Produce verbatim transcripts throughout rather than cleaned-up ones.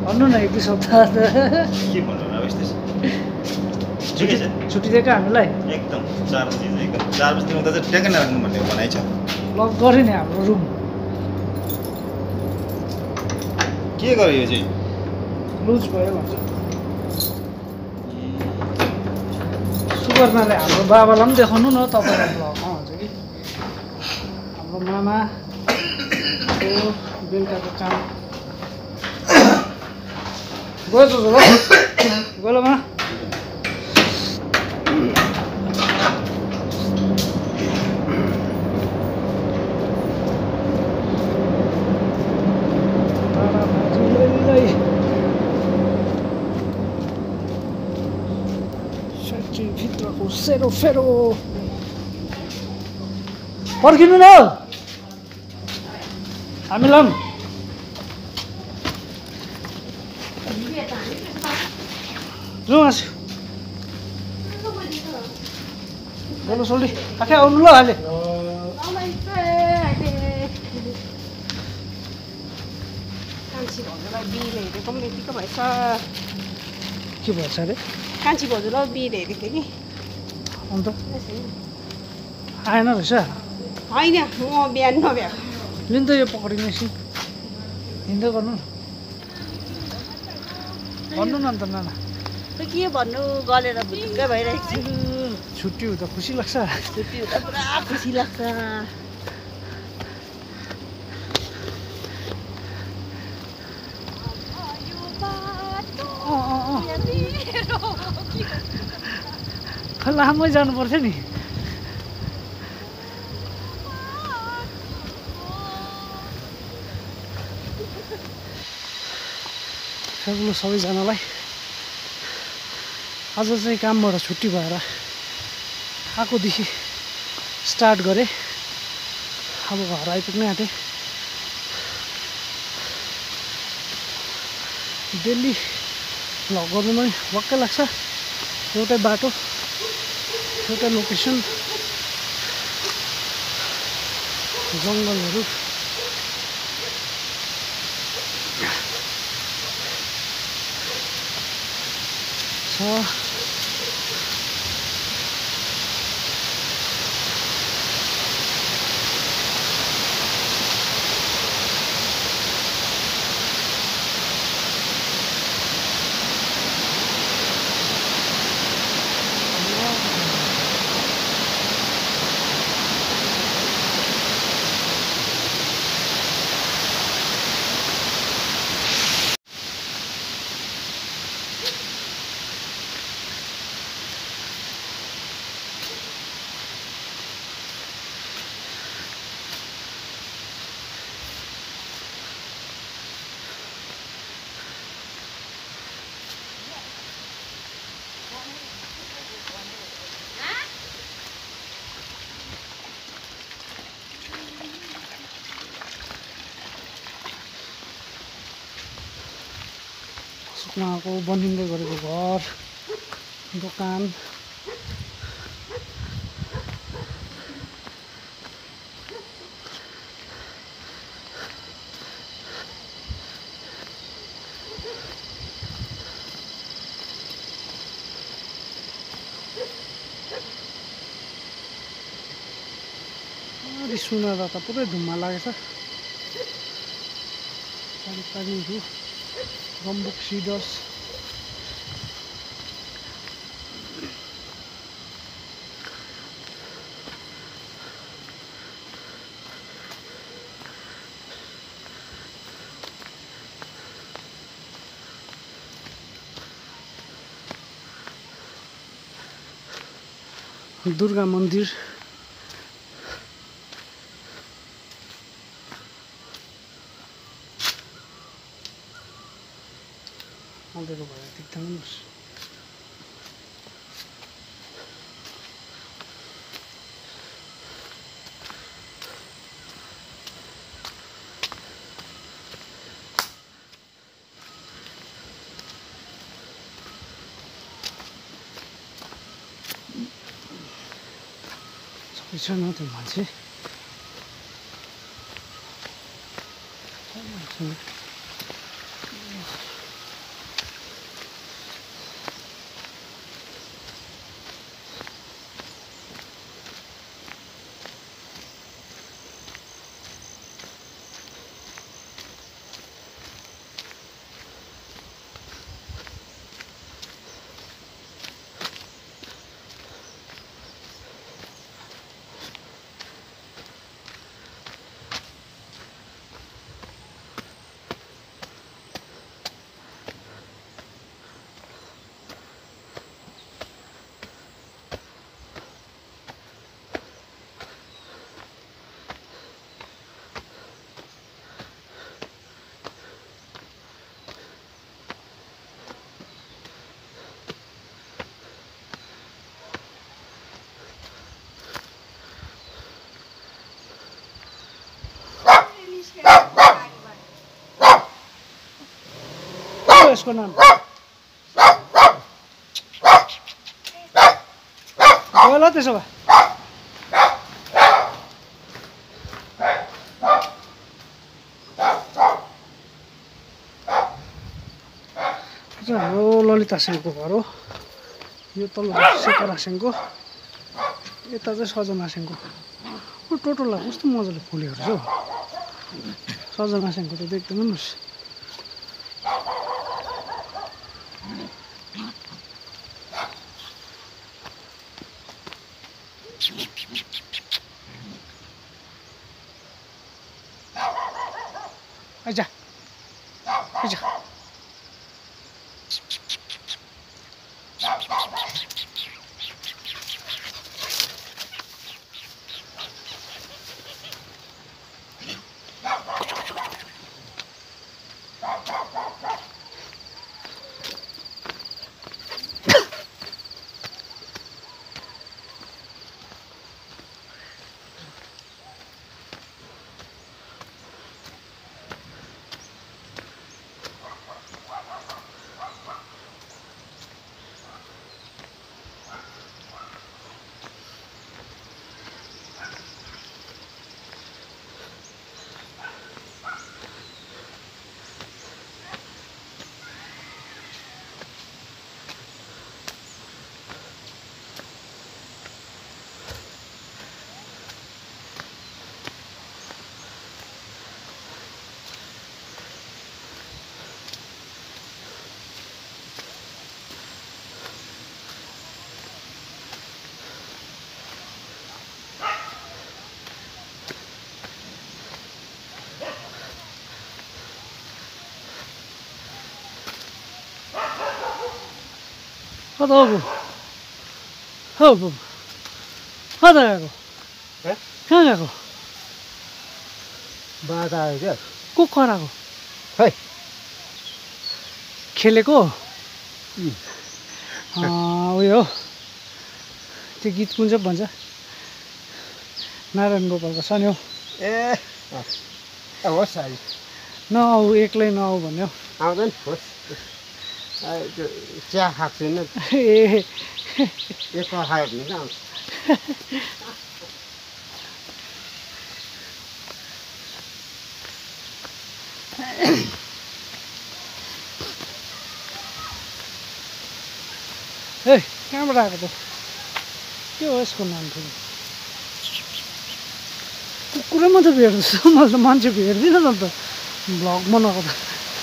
भन्नु न एक दुई सप्ताह के भन्नु अब यस्तै ठिकै छ छुट्टी दिएको हामीलाई एकदम चार बजी एकदम चार बजीदेखि उता चाहिँ ट्याक्कै नराख्नु भन्ने भनाइ छ लक गऱ्यो नि हाम्रो रुम के गर्यो यो चाहिँ लुज भयो भन्छ सुवर्णाले हाम्रो बाबालाई पनि देखाउनु न तपाईँलाई भ्लगमा भन्छ कि हाम्रो मामाको बेलुकाको काम गयो जोजो ल गोलोमा भित्रको सेरो फेरो पर्खिनु न हामीलाई पनि जाउँ आसु बोलो सोल्डी आखे आउनु ल अहिले कान्छी भाउजूलाई बिल हेरेको पनि यतिको भएछ के भएछ अरे कान्छी भाउजूलाई बिल हेरेको थिएँ कि अन्त आएन रहेछ होइन म बिहान नभ्याएको लिनु त यो पक्रिने सी हिँड्दै गर्नु न भन्नु न अन्त नाना के भन्नु गलेर भुटुक्कै भइरहेको छु छुट्टी हुँदा खुसी लाग्छ छुट्टी हुँदा पुरा खुसी लाग्छ लामै जानु पर्थ्यो नि सबैले सबैजनालाई आज चाहिँ कामबाट छुट्टी भएर आएकोदेखि स्टार्ट गरेँ अब घर आइपुग्नै आँटेँ डेली भ्लग गर्नु पनि वाक्कै लाग्छ एउटै बाटो एउटा लोकेसन जङ्गलहरू छ उहाँको बनिँदै गरेको घर दोकान सुनेर त पुरै धुम्मा लागेछ पानीहरू गम्बुक सिडर्स दुर्गा मन्दिर अँधेरो भयो देख्दैन सबै छ न त्यो मान्छे के हो यसको नाम होला त्यसो भए हाम्रो ललिता सिंहको घर हो यो तल शेखर सिंहको यता चाहिँ सजना सिंहको टोटोला कस्तो मजाले फुलेको रहेछ हौ सजना सिंहको त देख्दैन हेर्नुहोस् आइजा आइजा कता हो हौ बाबु कता गएको कहाँ गएको बाजा आयो क्या को कराएको खै खेलेको उयो हो त्यो गीत कुन चाहिँ भन्छ नारायण गोपालको छ नि हौ ए होस् है नआऊ एक्लै नआऊ भन्यो आउँदैन होस् त्यो चिया खाएको छैन ए एक खायो भने चाहिँ आउँछ ए कहाँबाट आएको त के हो यसको नाम फेरि कुकुरै मात्रै भेट्दैछ मैले त मान्छे भेट्दिनँ त अन्त भ्लग बनाएको त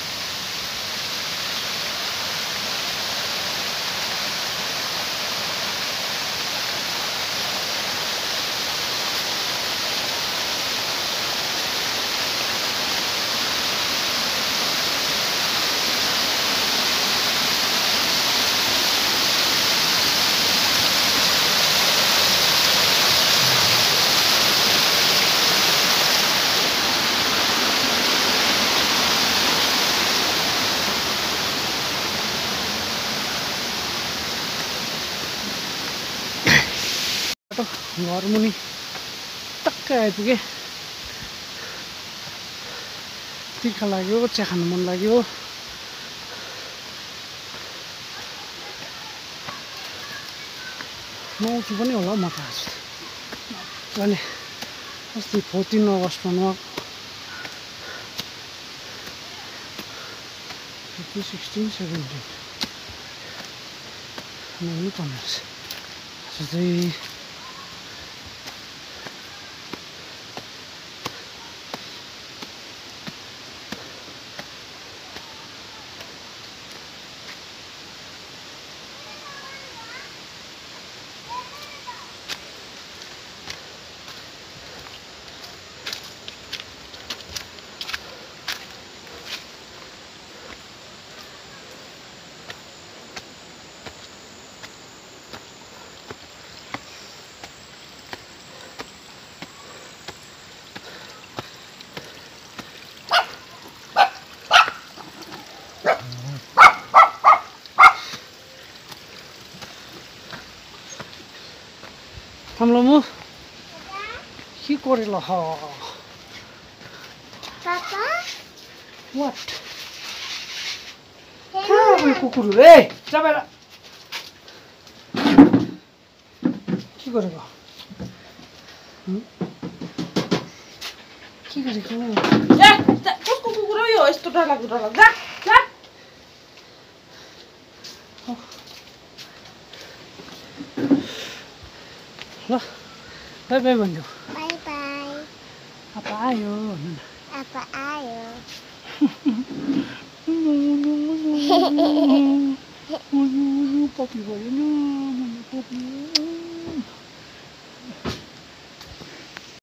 घर मुनि टक्कै आइपुगेँ तिर्खा लाग्यो चिया खानु मन लाग्यो नआउँछु पनि होला म त आज मजाले अस्ति फोर्टिन अगस्तमा फिफ्टिन सिक्सटिन सेभेन्टिन नआउनु पर्ने रहेछ आज चाहिँ থামলো মু কি করিল হ वाट कहाँ गयो कुकुरहरू ए चपेर के गरेको हुँ? के गरेको ए जा, कसको कुकुर हो यो यस्तो डरलाग्दो डरलाग्दो जा जा ल बाई बाई भनिदेऊ Bye bye. आपा आयो भन्नु न Apa ayo? पपी भयो नि पपी